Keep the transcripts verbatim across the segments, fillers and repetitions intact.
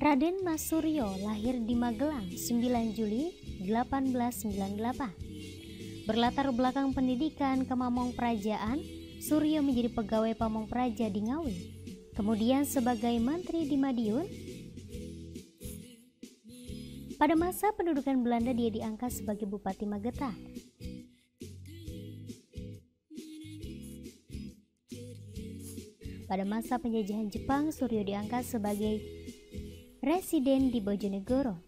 Raden Mas Suryo lahir di Magelang sembilan Juli delapan belas sembilan puluh delapan. Berlatar belakang pendidikan Kemamong Prajaan, Suryo menjadi pegawai Pamong Praja di Ngawi, kemudian sebagai menteri di Madiun. Pada masa pendudukan Belanda dia diangkat sebagai Bupati Magetan. Pada masa penjajahan Jepang, Suryo diangkat sebagai residen di Bojonegoro.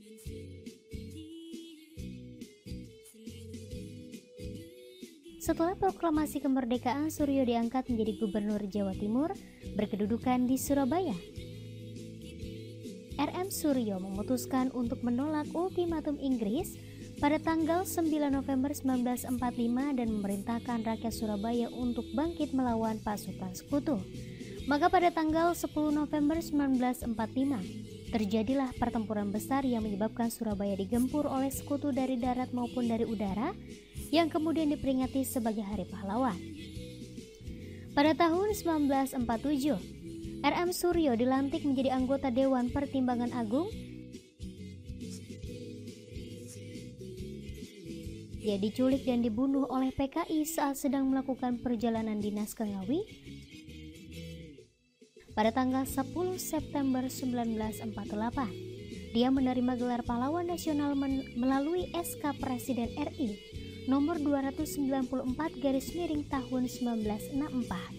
Setelah proklamasi kemerdekaan, Suryo diangkat menjadi Gubernur Jawa Timur berkedudukan di Surabaya. R M Suryo memutuskan untuk menolak ultimatum Inggris pada tanggal sembilan November sembilan belas empat puluh lima dan memerintahkan rakyat Surabaya untuk bangkit melawan pasukan sekutu. Maka pada tanggal sepuluh November sembilan belas empat puluh lima terjadilah pertempuran besar yang menyebabkan Surabaya digempur oleh sekutu dari darat maupun dari udara, yang kemudian diperingati sebagai Hari Pahlawan. Pada tahun sembilan belas empat puluh tujuh, R M Suryo dilantik menjadi anggota Dewan Pertimbangan Agung. Dia diculik dan dibunuh oleh P K I saat sedang melakukan perjalanan dinas ke Ngawi pada tanggal sepuluh September sembilan belas empat puluh delapan. Dia menerima gelar pahlawan nasional melalui S K Presiden R I nomor dua ratus sembilan puluh empat garis miring tahun seribu sembilan ratus enam puluh empat.